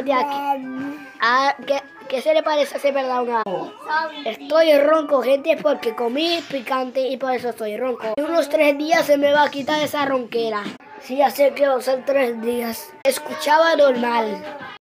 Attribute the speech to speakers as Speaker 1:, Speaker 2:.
Speaker 1: gente aquí. ¿Qué se le parece hacer verdad una? Estoy ronco, gente, porque comí picante y por eso estoy ronco. En unos 3 días se me va a quitar esa ronquera. Sí, ya sé que va a ser 3 días. Escuchaba normal.